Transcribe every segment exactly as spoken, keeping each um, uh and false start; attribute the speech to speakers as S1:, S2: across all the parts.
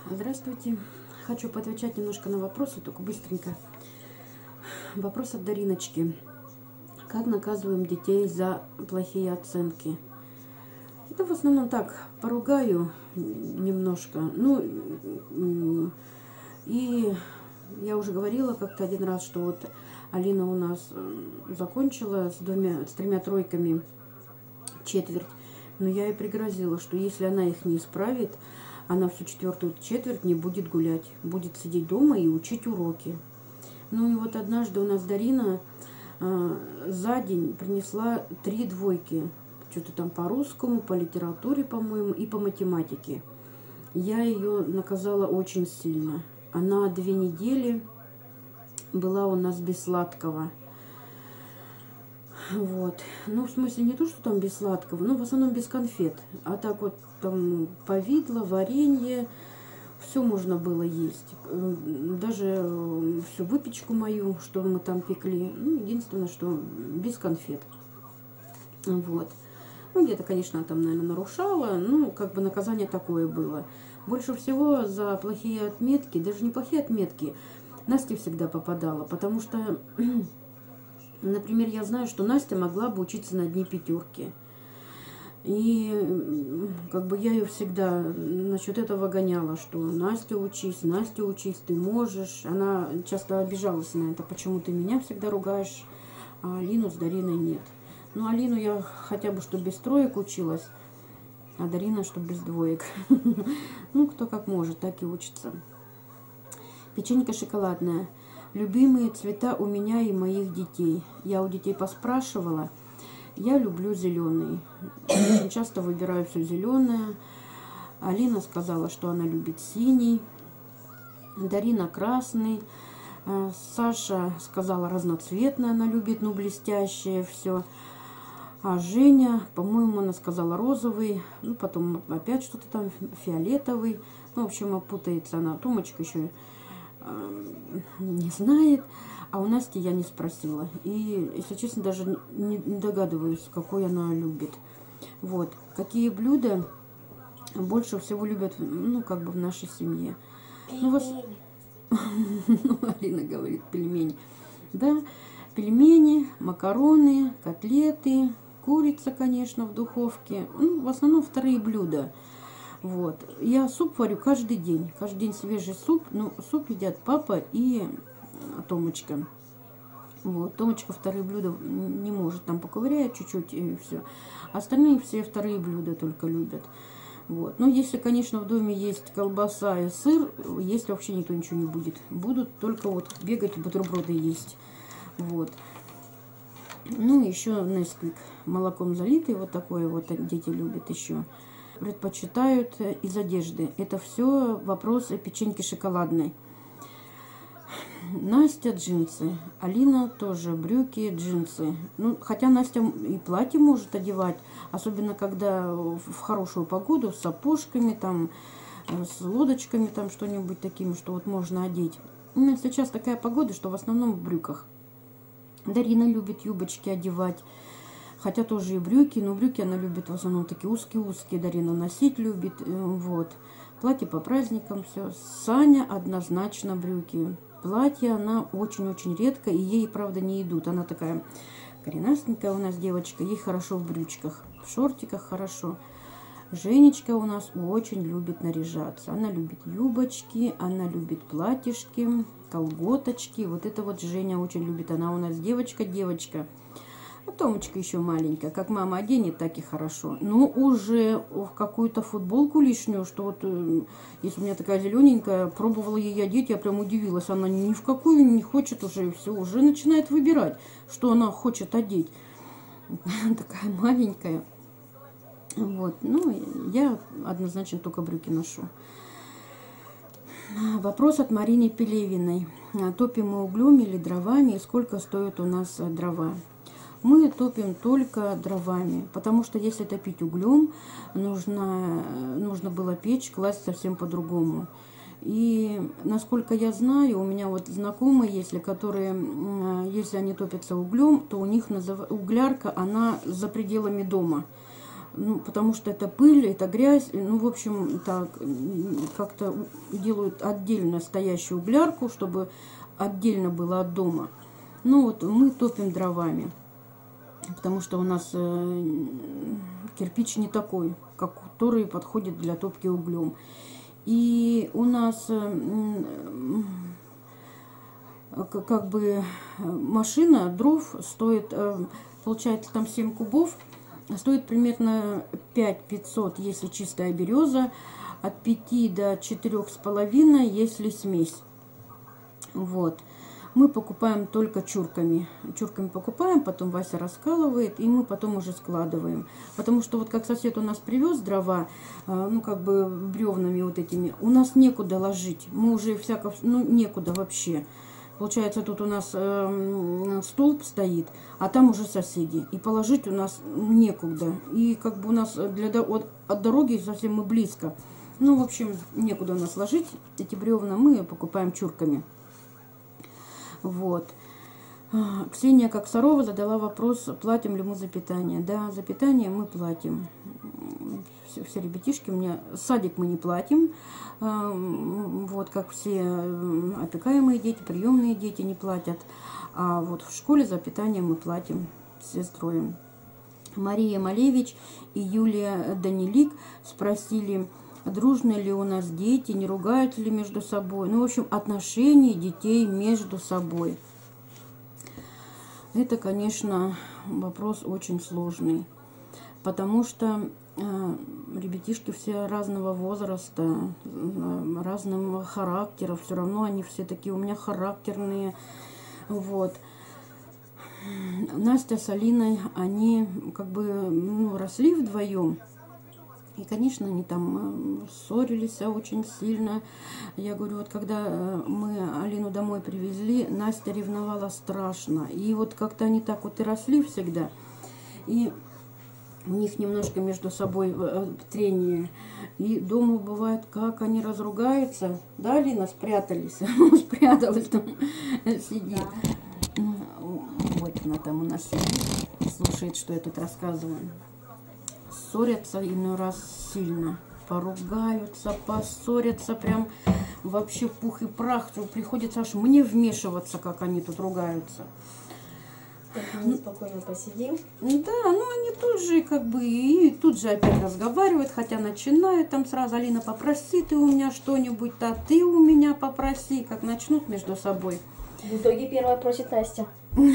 S1: Здравствуйте. Хочу поотвечать немножко на вопросы, только быстренько. Вопрос от Дариночки. Как наказываем детей за плохие оценки? Это в основном так, поругаю немножко. Ну, и я уже говорила как-то один раз, что вот Алина у нас закончила с, двумя, с тремя тройками четверть. Но я ей пригрозила, что если она их не исправит, она всю четвертую четверть не будет гулять, будет сидеть дома и учить уроки. Ну и вот однажды у нас Дарина э, за день принесла три двойки. Что-то там по русскому, по литературе, по-моему, и по математике. Я ее наказала очень сильно. Она две недели была у нас без сладкого. Вот. Ну, в смысле, не то, что там без сладкого, но в основном без конфет. А так вот там повидло, варенье, все можно было есть. Даже всю выпечку мою, что мы там пекли. Ну, единственное, что без конфет. Вот. Ну, где-то, конечно, там, наверное, нарушала. Ну, как бы наказание такое было. Больше всего за плохие отметки, даже не плохие отметки, Насте всегда попадала, потому что... Например, я знаю, что Настя могла бы учиться на одни пятерки. И как бы я ее всегда насчет этого гоняла, что Настя учись, Настя учись, ты можешь. Она часто обижалась на это, почему ты меня всегда ругаешь, а Алину с Дариной нет. Ну, Алину я хотя бы, чтобы без троек училась, а Дарина, чтобы без двоек. Ну, кто как может, так и учится. Печенька шоколадная. Любимые цвета у меня и моих детей. Я у детей поспрашивала. Я люблю зеленый. Очень часто выбираю все зеленое. Алина сказала, что она любит синий. Дарина красный. Саша сказала разноцветное, она любит, ну, блестящее все. А Женя, по-моему, она сказала розовый. Ну, потом опять что-то там фиолетовый. Ну, в общем, путается она. Томочка еще не знает, а у Насти я не спросила. И, если честно, даже не догадываюсь, какой она любит. Вот. Какие блюда больше всего любят, ну, как бы в нашей семье? Ну, вас... ну, Алина говорит, пельмени. Да, пельмени, макароны, котлеты, курица, конечно, в духовке. Ну, в основном вторые блюда. Вот. Я суп варю каждый день. Каждый день свежий суп. Ну, суп едят папа и Томочка. Вот. Томочка вторые блюда не может. Там поковыряет чуть-чуть и все. Остальные все вторые блюда только любят. Вот. Ну, если, конечно, в доме есть колбаса и сыр, есть вообще никто ничего не будет. Будут только вот бегать, бутерброды есть. Вот. Ну, еще Несквик. Молоком залитый. Вот такое вот дети любят еще. Предпочитают из одежды. Это все вопросы печеньки шоколадной. Настя джинсы. Алина тоже брюки, джинсы. Ну, хотя Настя и платье может одевать, особенно когда в хорошую погоду, с сапожками, там, с лодочками, там что-нибудь такими, что вот можно одеть. Ну, сейчас такая погода, что в основном в брюках. Дарина любит юбочки одевать. Хотя тоже и брюки, но брюки она любит в основном такие узкие-узкие. Дарина носить любит. Вот. Платье по праздникам, все. Саня однозначно брюки. Платье она очень-очень редко, и ей, правда, не идут. Она такая коренастенькая у нас девочка, ей хорошо в брючках. В шортиках хорошо. Женечка у нас очень любит наряжаться. Она любит юбочки, она любит платьишки, колготочки. Вот это вот Женя очень любит. Она у нас девочка-девочка. А Томочка еще маленькая. Как мама оденет, так и хорошо. Но уже в какую-то футболку лишнюю, что вот, если у меня такая зелененькая, пробовала ей одеть, я прям удивилась. Она ни в какую не хочет уже, все, уже начинает выбирать, что она хочет одеть. Такая маленькая. Вот, ну, я однозначно только брюки ношу. Вопрос от Марины Пелевиной. Топим мы углем или дровами, и сколько стоит у нас дрова? Мы топим только дровами, потому что если топить углем, нужно, нужно было печь, класть совсем по-другому. И насколько я знаю, у меня вот знакомые, если которые, если они топятся углем, то у них назыв... углярка, она за пределами дома. Ну, потому что это пыль, это грязь. Ну, в общем, так как-то делают отдельно стоящую углярку, чтобы отдельно было от дома. Ну, вот мы топим дровами, потому что у нас э, кирпич не такой, как который подходит для топки углем. И у нас э, как бы машина дров стоит, э, получается, там семь кубов, стоит примерно пять тысяч пятьсот, если чистая береза, от пяти до четырёх с половиной, если смесь. Вот. Мы покупаем только чурками. Чурками покупаем, потом Вася раскалывает, и мы потом уже складываем. Потому что вот как сосед у нас привез дрова, ну как бы бревнами вот этими, у нас некуда ложить. Мы уже всяко, ну некуда вообще. Получается, тут у нас э, столб стоит, а там уже соседи. И положить у нас некуда. И как бы у нас для, от, от дороги совсем мы близко. Ну, в общем, некуда у нас ложить эти бревна. Мы покупаем чурками. Вот. Ксения Коксарова задала вопрос, платим ли мы за питание. Да, за питание мы платим. Все, все ребятишки у меня, садик мы не платим. Вот как все опекаемые дети, приемные дети не платят. А вот в школе за питание мы платим, все строим. Мария Малевич и Юлия Данилик спросили, дружны ли у нас дети, не ругаются ли между собой. Ну, в общем, отношения детей между собой. Это, конечно, вопрос очень сложный, потому что э, ребятишки все разного возраста, э, разного характера, все равно они все такие у меня характерные. Вот. Настя с Алиной, они как бы ну, росли вдвоем. И, конечно, они там ссорились очень сильно. Я говорю, вот когда мы Алину домой привезли, Настя ревновала страшно. И вот как-то они так вот и росли всегда. И у них немножко между собой трение. И дома бывает, как они разругаются. Да, Алина, спрятались? Спряталась там, сидит. Вот она там у нас сидит, слушает, что я тут рассказываю. Ссорятся иной раз сильно, поругаются, поссорятся, прям вообще пух и прах. Приходится аж мне вмешиваться, как они тут ругаются.
S2: Так мы спокойно посидим.
S1: Да, ну они тут же как бы и тут же опять разговаривают, хотя начинают там сразу, Алина, попроси ты у меня что-нибудь, а ты у меня попроси, как начнут между собой.
S2: В итоге первая просит Настя.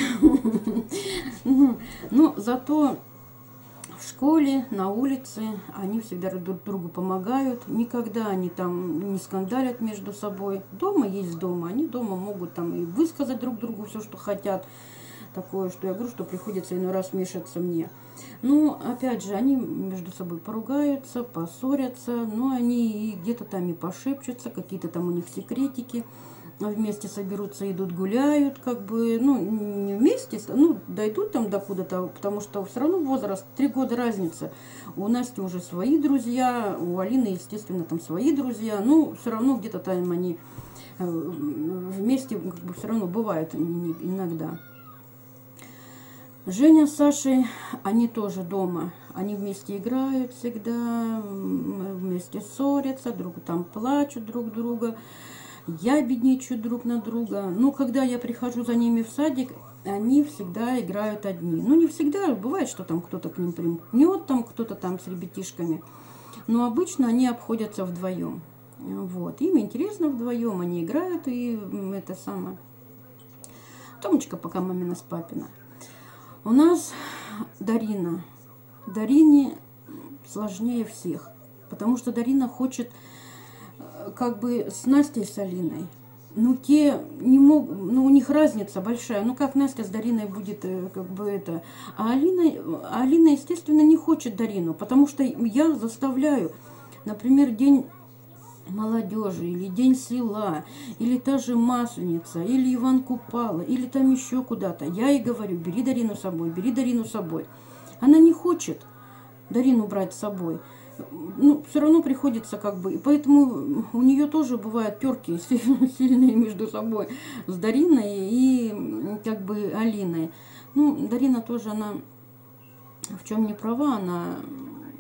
S1: Ну, зато в школе, на улице они всегда друг другу помогают. Никогда они там не скандалят между собой. Дома есть дома. Они дома могут там и высказать друг другу все, что хотят. Такое, что я говорю, что приходится иной раз вмешаться мне. Ну, опять же, они между собой поругаются, поссорятся. Но они где-то там и пошепчутся. Какие-то там у них секретики. Вместе соберутся, идут, гуляют, как бы, ну, не вместе, ну, дойдут там до куда-то, потому что все равно возраст, три года разница. У Насти уже свои друзья, у Алины, естественно, там свои друзья, ну, все равно где-то там они вместе, как бы, все равно бывает иногда. Женя с Сашей, они тоже дома, они вместе играют всегда, вместе ссорятся, друг там плачут друг друга. Я бедничаю друг на друга. Но когда я прихожу за ними в садик, они всегда играют одни. Ну, не всегда. Бывает, что там кто-то к ним примкнет, там кто-то там с ребятишками. Но обычно они обходятся вдвоем. Вот. Им интересно вдвоем. Они играют, и это самое. Томочка пока мамина с папина. У нас Дарина. Дарине сложнее всех. Потому что Дарина хочет как бы с Настей, с Алиной. Ну, те не могут, ну, у них разница большая. Ну, как Настя с Дариной будет, как бы это. А Алина, Алина, естественно, не хочет Дарину, потому что я заставляю, например, день молодежи, или день села, или та же Масленица, или Иван Купала, или там еще куда-то. Я ей говорю, бери Дарину с собой, бери Дарину с собой. Она не хочет Дарину брать с собой. Ну, все равно приходится как бы, и поэтому у нее тоже бывают терки сильные между собой с Дариной и как бы Алиной. Ну, Дарина тоже, она в чем не права, она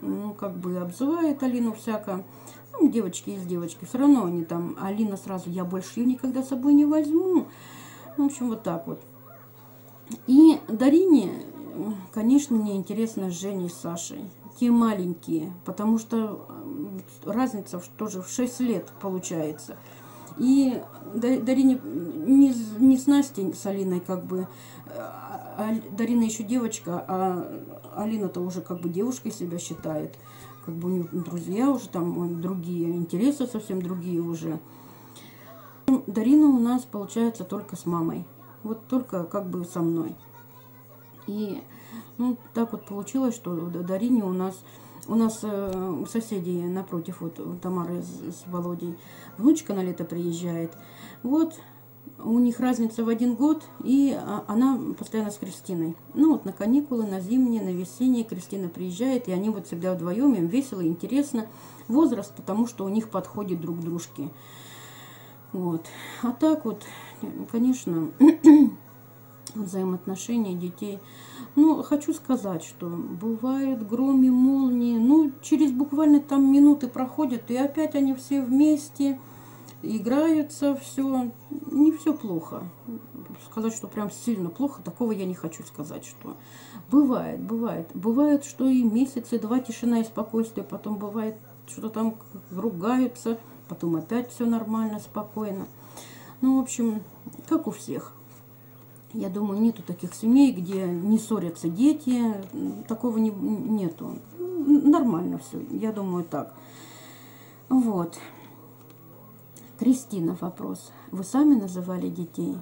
S1: ну, как бы обзывает Алину всяко. Ну, девочки есть девочки. Все равно они там, Алина сразу, я больше ее никогда с собой не возьму. Ну, в общем, вот так вот. И Дарине, конечно, мне интересно с Женей, с Сашей. Те маленькие, потому что разница тоже в шесть лет получается. И Дарине не, не с Настей, с Алиной как бы, а Дарина еще девочка, а Алина-то уже как бы девушкой себя считает. Как бы у нее друзья уже там другие, интересы совсем другие уже. Дарина у нас получается только с мамой. Вот только как бы со мной. И ну, так вот получилось, что Дарине у нас, у нас э, у соседей напротив, вот у Тамары с, с Володей, внучка на лето приезжает. Вот у них разница в один год, и она постоянно с Кристиной. Ну вот на каникулы, на зимние, на весенние Кристина приезжает, и они вот всегда вдвоем, им весело, интересно. Возраст, потому что у них подходит друг к дружке. Вот. А так вот, конечно, взаимоотношения детей. Ну, хочу сказать, что бывает гром и молнии. Ну, через буквально там минуты проходят, и опять они все вместе играются, все. Не все плохо. Сказать, что прям сильно плохо, такого я не хочу сказать, что бывает, бывает. Бывает, что и месяцы, два тишина и спокойствие, потом бывает, что-то там ругаются, потом опять все нормально, спокойно. Ну, в общем, как у всех. Я думаю, нету таких семей, где не ссорятся дети. Такого не, нету. Нормально все. Я думаю, так. Вот. Кристина, вопрос. Вы сами называли детей?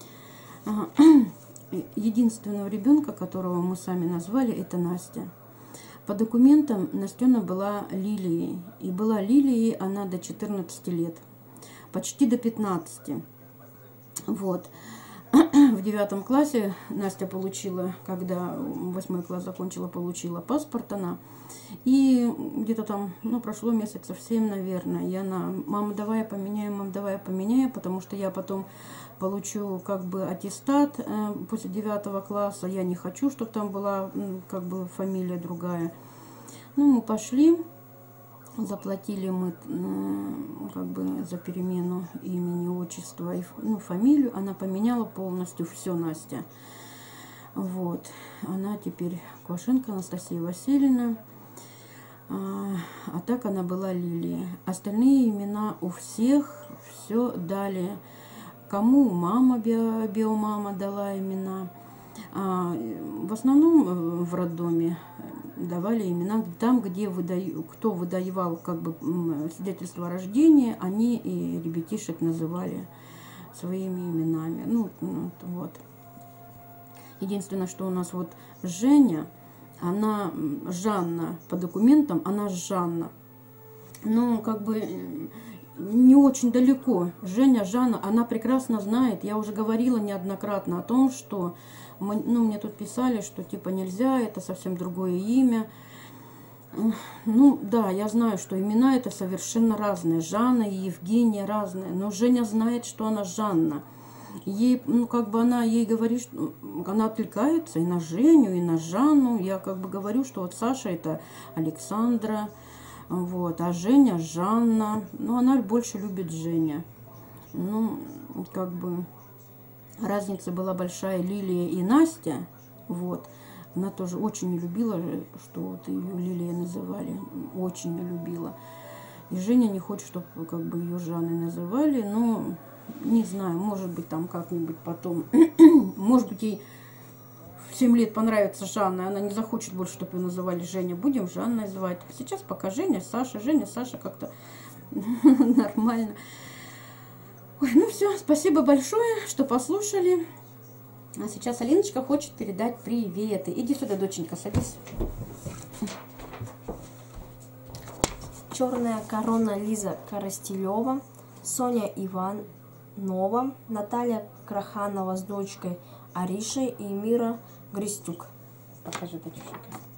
S1: Единственного ребенка, которого мы сами назвали, это Настя. По документам Настена была Лилией. И была Лилией она до четырнадцати лет. Почти до пятнадцати. Вот. В девятом классе Настя получила, когда восьмой класс закончила, получила паспорт она. И где-то там, ну, прошло месяцев семь, наверное. И она, мама, давай я поменяю, мама, давай я поменяю, потому что я потом получу как бы аттестат э, после девятого класса. Я не хочу, чтобы там была как бы фамилия другая. Ну, мы пошли. Заплатили мы э, как бы за перемену имени, отчества и ну, фамилию. Она поменяла полностью все, Настя. Вот. Она теперь Квашенко Анастасия Васильевна. А, а так она была Лилия. Остальные имена у всех все дали. Кому мама, био, биомама дала имена. А, в основном в роддоме давали имена там, где выдаю, кто выдавал как бы свидетельство о рождении, они и ребятишек называли своими именами. Ну, вот. Единственное, что у нас вот Женя, она Жанна, по документам она Жанна. Ну, как бы не очень далеко. Женя, Жанна, она прекрасно знает. Я уже говорила неоднократно о том, что мы, ну, мне тут писали, что типа нельзя, это совсем другое имя. Ну, да, я знаю, что имена это совершенно разные. Жанна и Евгения разные. Но Женя знает, что она Жанна. Ей, ну, как бы она ей говорит, что она отвлекается и на Женю, и на Жанну. Я как бы говорю, что вот Саша это Александра, вот, а Женя Жанна. Ну, она больше любит Женя. Ну, как бы разница была большая. Лилия и Настя, вот. Она тоже очень не любила, что вот ее Лилия называли. Очень не любила. И Женя не хочет, чтобы как бы ее Жанной называли. Но не знаю, может быть там как-нибудь потом. Может быть ей в семь лет понравится Жанна. Она не захочет больше, чтобы ее называли Женя. Будем Жанной звать. Сейчас пока Женя, Саша. Женя, Саша как-то нормально. Ой, ну все, спасибо большое, что послушали. А сейчас Алиночка хочет передать приветы. Иди сюда, доченька, садись.
S2: Черная корона Лиза Коростелева, Соня Иванова, Наталья Краханова с дочкой Аришей и Мира Грестюк.
S1: Покажи, доченька.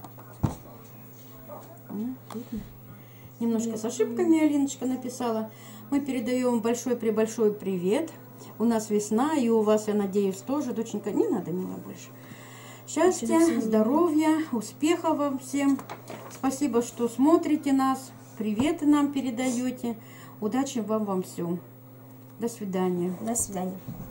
S1: Немножко с ошибками Алиночка написала. Мы передаем большой-пребольшой привет. У нас весна, и у вас, я надеюсь, тоже. Доченька, не надо, милая, больше. Счастья, здоровья, успехов вам всем. Спасибо, что смотрите нас, приветы нам передаете. Удачи вам во всем. До свидания.
S2: До свидания.